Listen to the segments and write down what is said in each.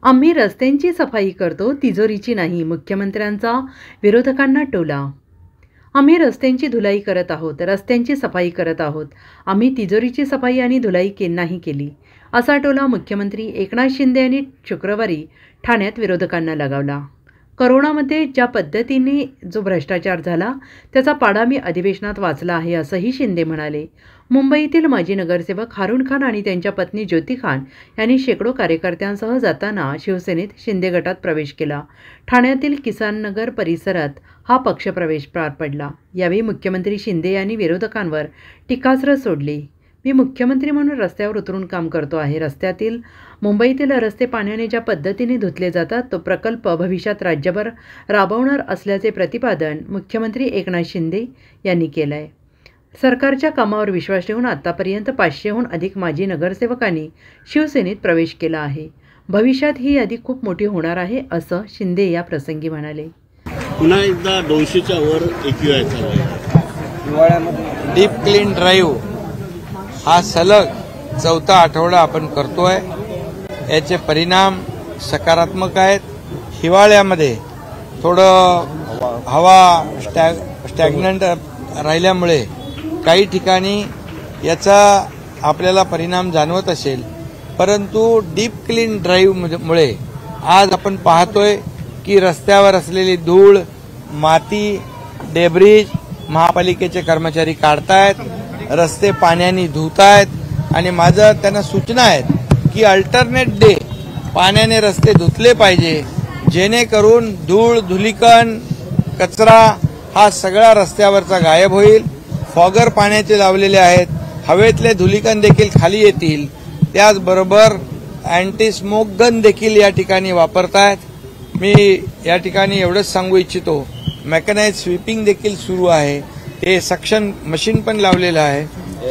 आम्ही रस्त्यांची सफाई करतो, तिजोरीची नाही. मुख्यमंत्र्यांचा विरोधकांना टोला. आम्ही रस्त्यांची धुलाई करत आहोत, रस्त्यांची सफाई करत आहोत. आम्ही तिजोरीची सफाई आणि धुलाई नाही केली, असा टोला मुख्यमंत्री एकनाथ शिंदे यांनी शुक्रवारी ठाण्यात विरोधकांना लगावला. करोनामध्ये ज्या पद्धतीने जो भ्रष्टाचार झाला त्याचा पाडा मी अधिवेशनात वाचला आहे, असंही शिंदे म्हणाले. मुंबईतील माजी नगरसेवक हारून खान आणि त्यांच्या पत्नी ज्योती खान यांनी शेकडो कार्यकर्त्यांसह जाताना शिवसेनेत शिंदे गटात प्रवेश केला. ठाण्यातील किसान नगर परिसरात हा पक्षप्रवेश पार पडला. यावेळी मुख्यमंत्री शिंदे यांनी विरोधकांवर टीकास्त्र सोडले. मी मुख्यमंत्री म्हणून रस्त्यावर उतरून काम करतो आहे. रस्त्यातील मुंबईतील रस्ते पाण्याने ज्या पद्धतीने धुतले जातात तो प्रकल्प भविष्यात राज्यभर राबवणार असल्याचे प्रतिपादन मुख्यमंत्री एकनाथ शिंदे यांनी केलं आहे. सरकारच्या कामावर विश्वास ठेवून आतापर्यंत 500हून अधिक माजी नगरसेवकांनी शिवसेनेत प्रवेश केला आहे. भविष्यात ही यादी खूप मोठी होणार आहे, असं शिंदे या प्रसंगी म्हणाले. पुन्हा एकदा 200च्या वर AQI चालू आहे. डीप क्लीन ड्राईव्ह हा सलग 4था आठवडा आपण करतोय. याचे परिणाम सकारात्मक आहेत. हिवाळ्यामध्ये थोडं हवा स्टॅग्नंट राहिल्यामुळे काही ठिकाणी याचा आपल्याला परिणाम जाणवत असेल, परंतु डीप क्लीन ड्राईव्हमुळे आज आपण पाहतोय की रस्त्यावर असलेली धूळ, माती, डेब्रिज महापालिकेचे कर्मचारी काढतायत, रस्ते पाण्याने धुतायत आणि माझं त्यांना सूचना आहेत की अल्टरनेट डे पाण्याने रस्ते धुतले पाहिजे, जेणेकरून धूळ, धुलीकण, कचरा हा सगळा रस्त्यावरचा गायब होईल. फॉगर पाण्याचे लावलेले आहेत, हवेतले धुलीकण देखील खाली येतील. त्याचबरोबर अँटी स्मोक गन देखील या ठिकाणी वापरतायत. मी या ठिकाणी एवढंच सांगू इच्छितो, मेकॅनाइज स्वीपिंग देखील सुरू आहे. ते सक्शन मशीन पण लावलेलं आहे.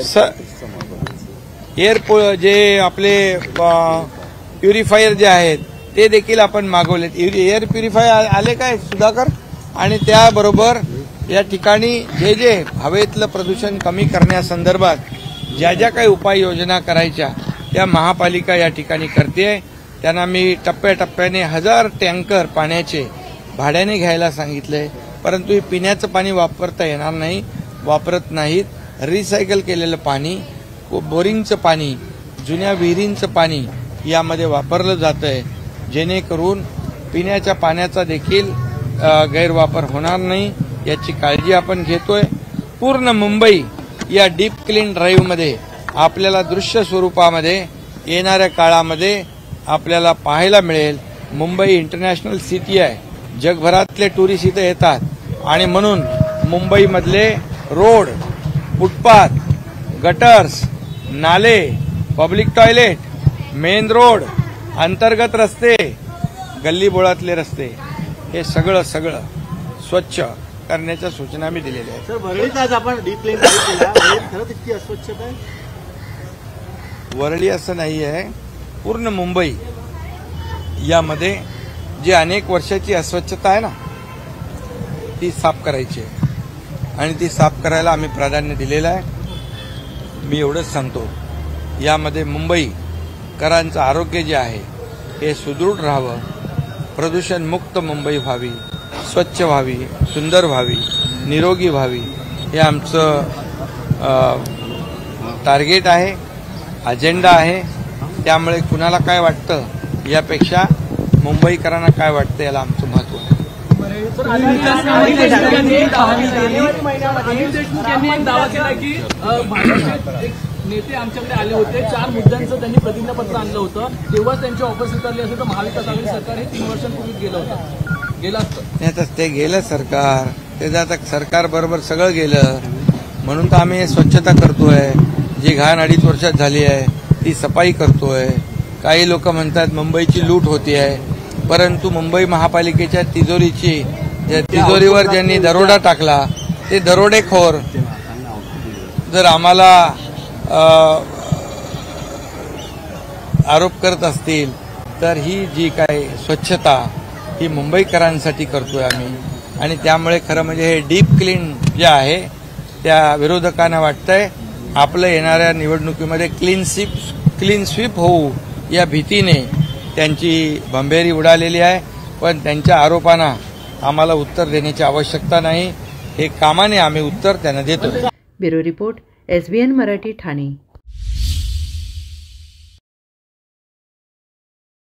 एअर जे आपले प्युरिफायर जे आहेत ते देखील आपण मागवलेत. एअर प्युरिफायर आले काय सुधाकर? आणि त्याबरोबर या ठिकाणी जे हवेतलं प्रदूषण कमी करण्यासंदर्भात ज्या काही उपाययोजना करायच्या त्या महापालिका या ठिकाणी करते. त्यांना मी टप्प्याटप्प्याने 1000 टँकर पाण्याचे भाड्याने घ्यायला सांगितलंय, परंतु हे पिण्याचं पाणी वापरता येणार नाही, वापरत नाहीत. रिसायकल केलेलं पाणी, बोरिंगचं पाणी, जुन्या विहिरींचं पाणी यामध्ये वापरलं जातंय, जेणेकरून पिण्याच्या पाण्याचा देखील गैरवापर होणार नाही याची काळजी आपण घेतोय. पूर्ण मुंबई या डीप क्लीन ड्राईव्हमध्ये आपल्याला दृश्य स्वरूपामध्ये येणाऱ्या काळामध्ये आपल्याला पाहायला मिळेल. मुंबई इंटरनॅशनल सिटी आहे, जगभरातले टुरिस्ट इथे येतात आणि म्हणून मुंबईमधले रोड, फुटपाथ, गटर्स, नाले, पब्लिक टॉयलेट, मेन रोड, अंतर्गत रस्ते, गल्लीबोळातले रस्ते हे सगळं स्वच्छ करण्याच्या सूचना मी दिलेल्या आहेत. सर, वरळीत आज आपण डीप क्लीन केला, खरंच इतकी अस्वच्छता आहे? वरळी असं नाही आहे, पूर्ण मुंबई यामध्ये जी अनेक वर्षाची अस्वच्छता आहे ना ती साफ करायची आहे आणि ती साफ करायला आम्ही प्राधान्य दिलेलं आहे. मी एवढंच सांगतो, यामध्ये मुंबईकरांचं आरोग्य जे आहे हे सुदृढ राहावं, प्रदूषणमुक्त मुंबई व्हावी, स्वच्छ व्हावी, सुंदर व्हावी, निरोगी व्हावी, हे आमचं टार्गेट आहे, अजेंडा आहे. त्यामुळे कुणाला काय वाटतं यापेक्षा मुंबईकरांना काय वाटतं याला आमचं महत्त्व आहे. दावा केला की नेते आमच्याकडे आले होते, 4 मुद्द्यांचं त्यांनी प्रतिज्ञापत्र आणलं होतं, तेव्हा त्यांची ऑफिस उतरली असेल तर महाविकास आघाडी सरकार हे 3 वर्षांपूर्वीच गेलं असतं. आता ते गेलं सरकार, त्याचं आता सरकार बरोबर सगळं गेलं, म्हणून तर आम्ही स्वच्छता करतोय. जी घाण 2.5 वर्षात झाली आहे ती सफाई करतोय. काही लोक म्हणतात मुंबईची लूट होती आहे, परंतु मुंबई महापालिकेच्या तिजोरीवर ज्यांनी दरोडा टाकला ते दरोडेखोर जर आम्हाला आरोप करत असतील तर ही जी काय स्वच्छता ही मुंबईकरांसाठी करतोय आम्ही. आणि त्यामुळे खरं म्हणजे हे डीप क्लीन जे आहे त्या विरोधकांना वाटतंय आपलं येणाऱ्या निवडणुकीमध्ये क्लीन स्वीप होऊ या भीतीने त्यांची भंभेरी उडालेली आहे, पण त्यांच्या आरोपांना आम्हाला उत्तर देण्याची आवश्यकता नाही. हे कामाने आम्ही उत्तर त्यांना देतो. Bureau report, SBN Marathi, Thane.